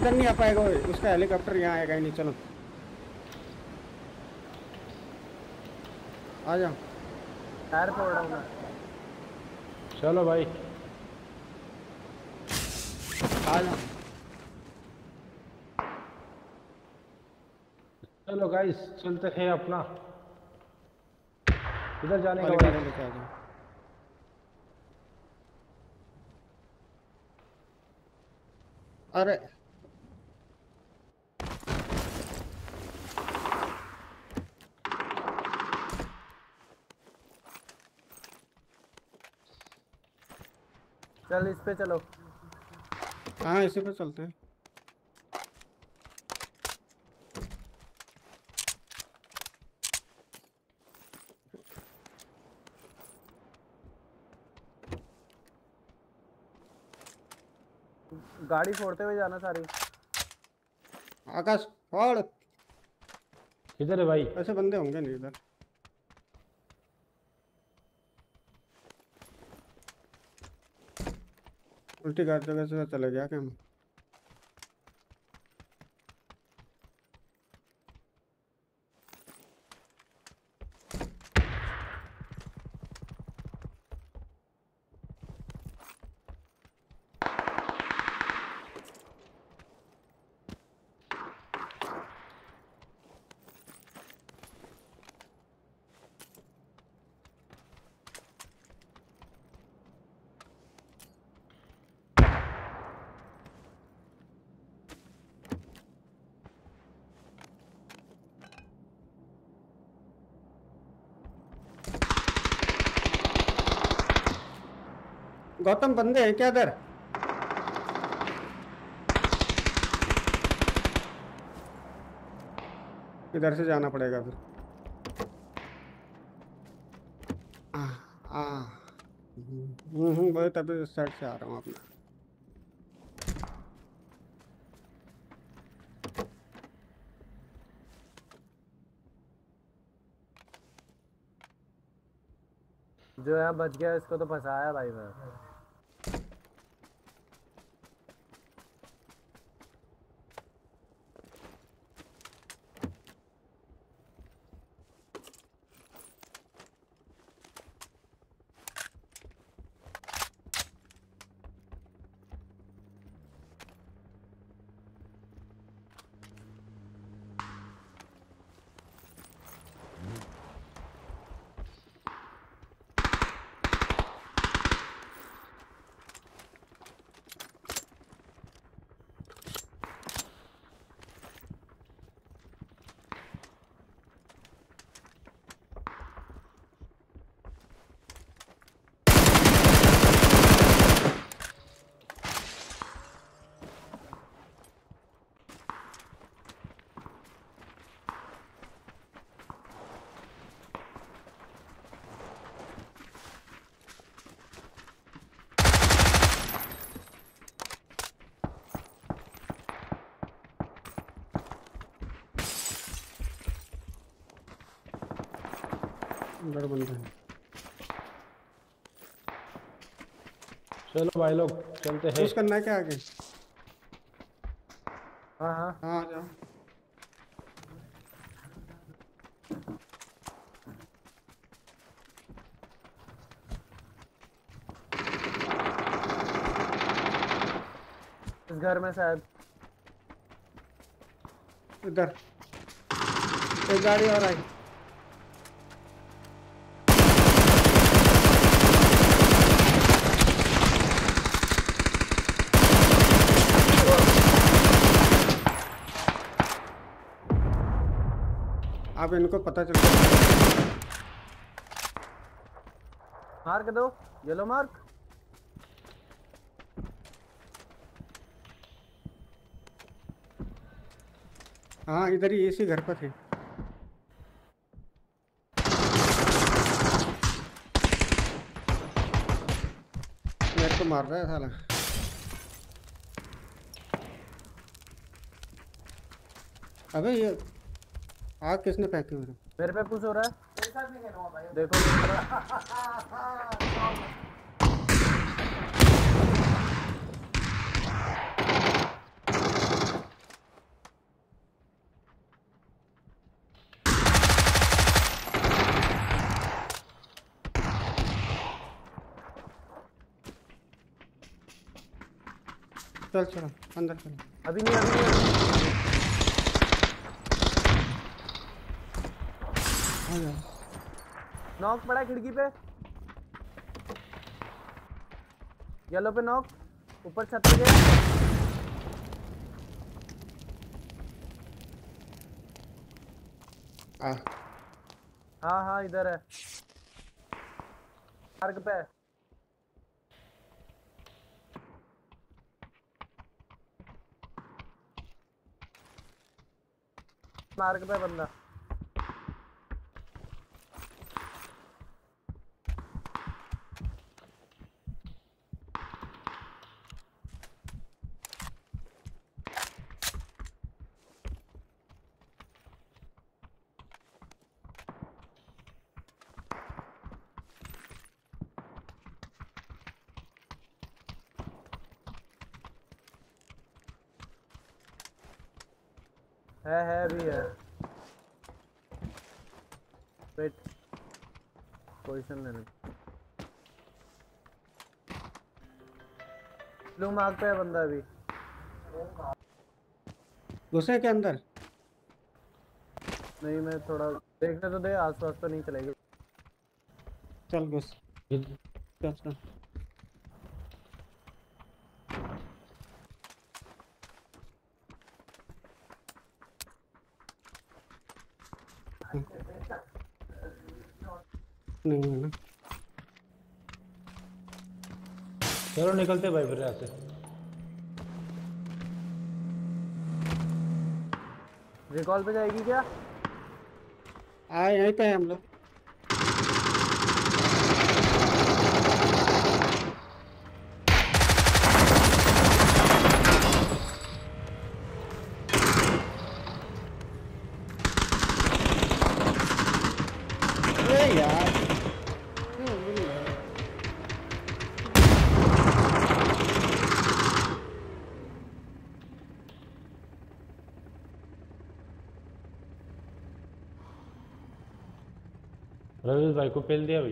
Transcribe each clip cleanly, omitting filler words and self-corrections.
इधर नहीं आ पाएगा वो, उसका हेलीकॉप्टर यहाँ आएगा ही नहीं। चलो आ जाओ। टायर फोड़ रहा हूँ मैं। चलो भाई आ जाओ। चलो गाइस चलते हैं अपना इधर जाने का वाली भाई। गाड़ी लेके आ जाओ। अरे चल इस पे चलो। हाँ इसी पे चलते हैं। गाड़ी फोड़ते हुए जाना सारी। आकाश फोड़। किधर है भाई? ऐसे बंदे होंगे नहीं इधर। उल्टी गाड़ी जगह से चले गया क्या हम? गौतम बंदे हैं क्या इधर? इधर से जाना पड़ेगा फिर। आ, आ, वही तभी उस साइड से आ रहा हूँ अपना। जो यहाँ बच गया इसको तो फंसाया भाई मैं। इधर बंदे हैं। चलो भाई लोग चलते हैं। पुश करना है क्या आगे? हाँ हाँ। हाँ आ जाओ। इस घर में शायद। इधर एक गाड़ी और आई। अब इनको पता चल गया। मार्क दो, येलो मार्क। हाँ इधर ही इसी घर पर थे। मेरे को मार रहा है साला। अबे ये आग किसने फेंकी मेरे पे पुश हो रहा है। देखो चल चलो अंदर चलो। अभी नहीं, अभी नहीं। आ जाओ। नॉक पड़ा है खिड़की पे, येलो पे नॉक, ऊपर छत पे गया। आ हाँ हाँ इधर है, मार्ग पे है। मार्ग पे बंदा। है भी है। वेट, पोजीशन लेने। ब्लू मार्क पे है बंदा अभी। घुसे के अंदर। नहीं, मैं थोड़ा देखने तो दे, आसपास तो नहीं चलेगी। चल घुस। चल चल। नहीं है ना। चलो निकलते भाई फिर यहाँ से। रिकॉल पे जाएगी क्या? आए यहीं पे हैं हम लोग। अरे यार क्यों मिल रहा है? रवि भाई को पेल दिया भाई।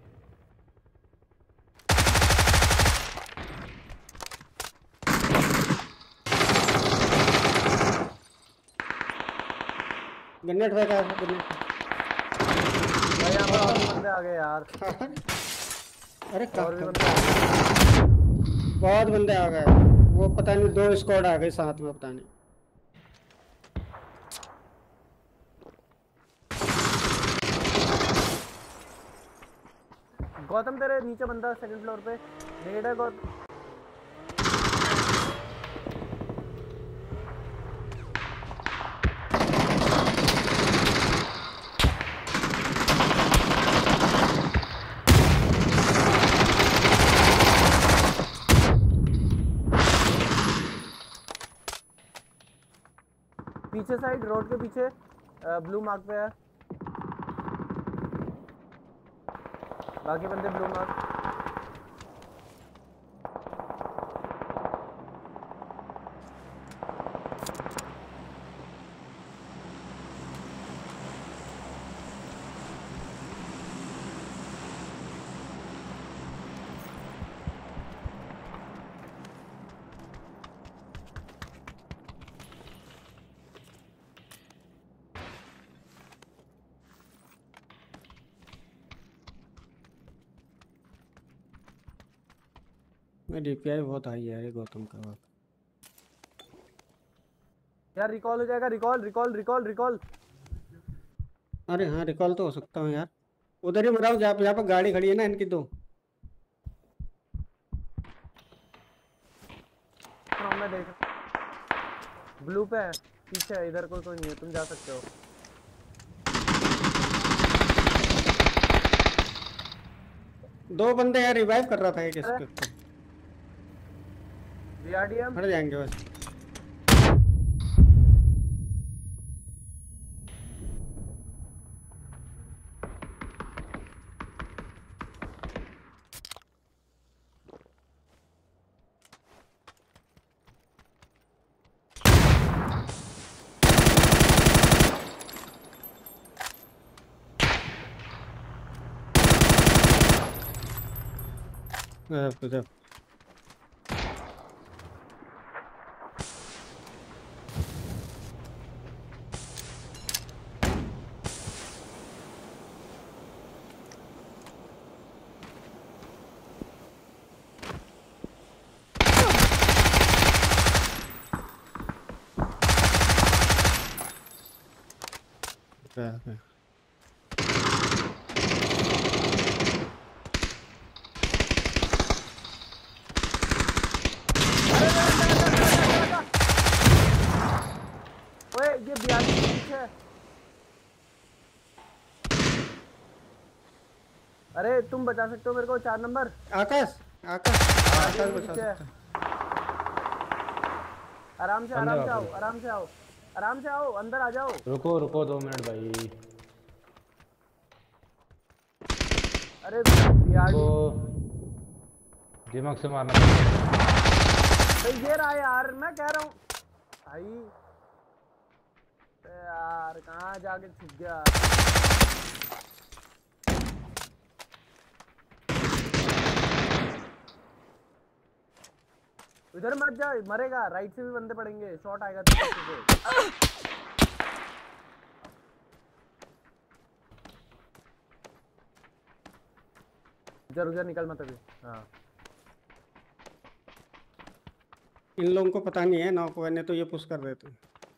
गन्नेट फेंका है, गन्नेट। भाई यहाँ पर और भी बंदे आ गए यार। अरे और भी कहाँ बंदे आ गए। बहुत बंदे आ गए। वो पता नहीं 2 स्क्वाड आ गए साथ में, पता नहीं। गौतम तेरे नीचे बंदा सेकंड फ्लोर पे। नेड है गौतम। पीछे साइड रोड के पीछे ब्लू मार्क पे है। बाकी बंदे ब्लू मार्क। DPI बहुत हाई है यार ये गौतम का बात। यार रिकॉल हो जाएगा, रिकॉल रिकॉल रिकॉल रिकॉल। अरे हाँ रिकॉल तो हो सकता हूँ यार। उधर ही मराओ जहाँ यहाँ पर गाड़ी खड़ी है ना इनकी 2। मैं देख, ब्लू पे है, पीछे है, इधर कोई नहीं है, तुम जा सकते हो। दो बंदे यार रिवाइव कर रहा था एक इसके। VRDM हट जाएंगे बस। गया गया। ओए ये 42 के पीछे है। अरे तुम बचा सकते हो मेरे को 4 नंबर। आकाश आकाश आकाश बचा पीछे है। सकता है। आराम से अंदर आराम से आओ आओ, आराम से आओ, आराम से आओ, अंदर आ जाओ। रुको रुको 2 मिनट भाई। अरे को दिमाग से मारना पड़ेगा। तो ये रहा यार, मैं कह रहा हूँ भाई। यार कहाँ जाके छुप गया। इधर मत जा, मरेगा। राइट से भी बंदे पड़ेंगे, शॉट आएगा तो पीछे से। रुक जा निकल मत अभी। हाँ इन लोगों को पता नहीं है नॉक हुआ, नहीं तो ये पुश कर देते।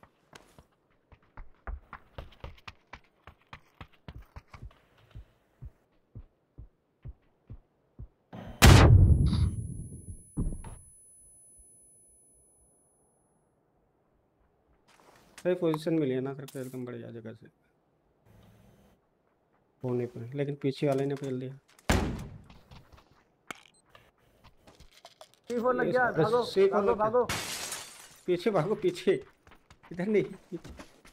सही पोजीशन मिली है ना करके एकदम बढ़िया जगह से होने पर, लेकिन पीछे वाले ने पेल दिया। C4 लग गया। भागो C4 भागो लग गया। भागो। पीछे भागो पीछे, इधर नहीं पीछे।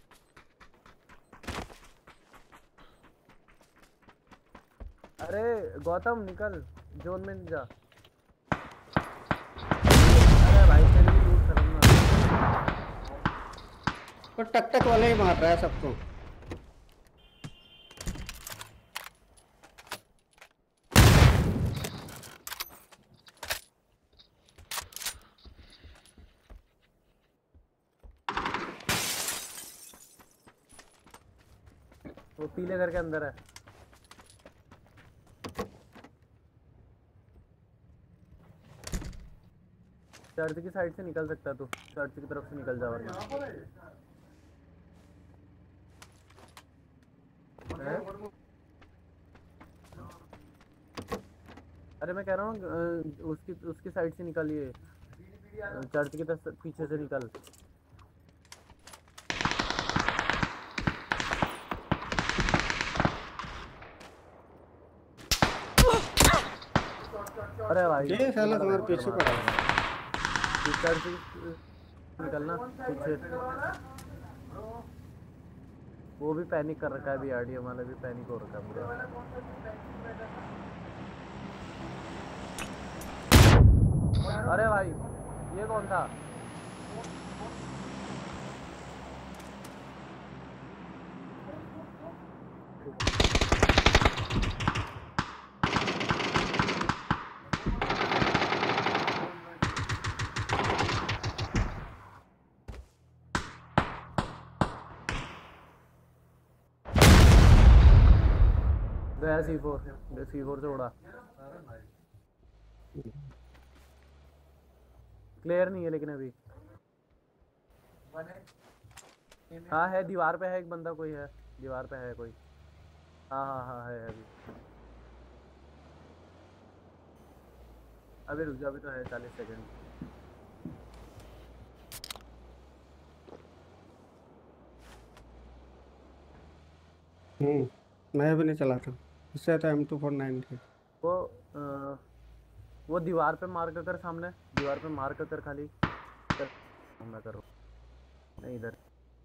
अरे गौतम निकल, जोन में जा। अरे भाई तेरी भी लूट खत्म। तो टक टक वाले ही मार रहा है सबको। वो पीले घर के अंदर है। चर्च की साइड से निकल सकता है तू, चर्च की तरफ से निकल जा वरना। अरे मैं कह रहा हूँ उसकी उसकी साइड से निकलिए, चर्च की तरफ पीछे से निकल। अरे भाई ये साला तुम्हारे पीछे पड़ा है। चर्च निकलना पीछे। वो भी पैनिक कर रखा है, भी आरडीएम वाला भी पैनिक हो रखा है पूरा। अरे भाई ये कौन था? गया C4 से उड़ा। क्लियर नहीं है लेकिन अभी। हाँ है, दीवार पे है एक बंदा, कोई है दीवार पे है कोई। हाँ हाँ हाँ है अभी। अभी रुक जा, अभी तो है 40 सेकंड। मैं भी नहीं चला था, इससे तो M249 थी। वो दीवार पे मार्क कर, सामने दीवार पे मार्क कर खाली कर। मैं करूँ नहीं इधर।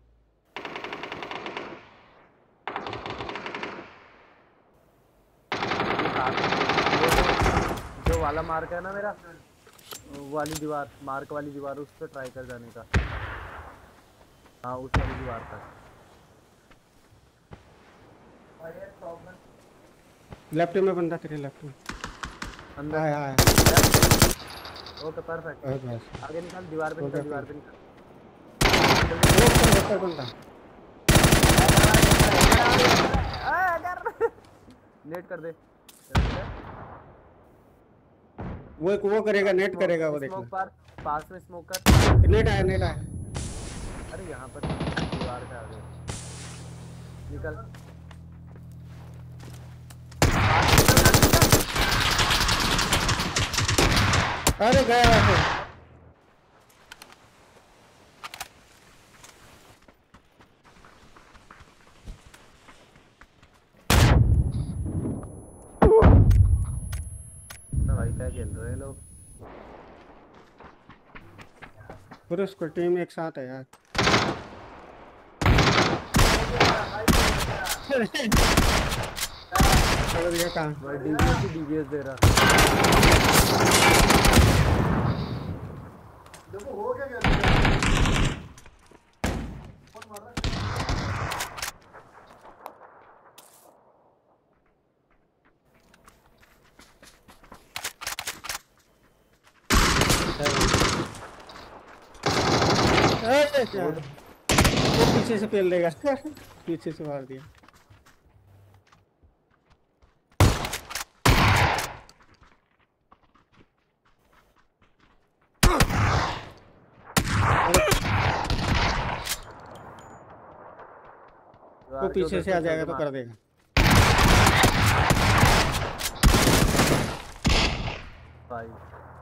जो वाला मार्क है ना मेरा, वाली दीवार, मार्क वाली दीवार, उस पर ट्राई कर जाने का। हाँ उस वाली दीवार पर। लेफ्ट में बंदा, तेरे लेफ्ट में अंदर आया आया। Okay perfect. बस आगे निकाल, दीवार पे निकाल, दीवार पे निकाल। बंदा नेट कर दे। वो करेगा, नेट करेगा वो, देखना। स्मोक पर पास में स्मोक कर। नेट आया, नेट आया। अरे यहाँ पर दीवार पे आ गए। निकल। अरे गया वैसे। ना भाई क्या खेल रहे हैं लोग। पूरे उसको टीम एक साथ है यार। छोड़ दिया कहाँ। भाई डीबीएस ही डीबीएस दे रहा। अरे क्या वो पीछे से पेल देगा। पीछे से मार दिया। वो पीछे से आ जाएगा तो कर देगा। भाई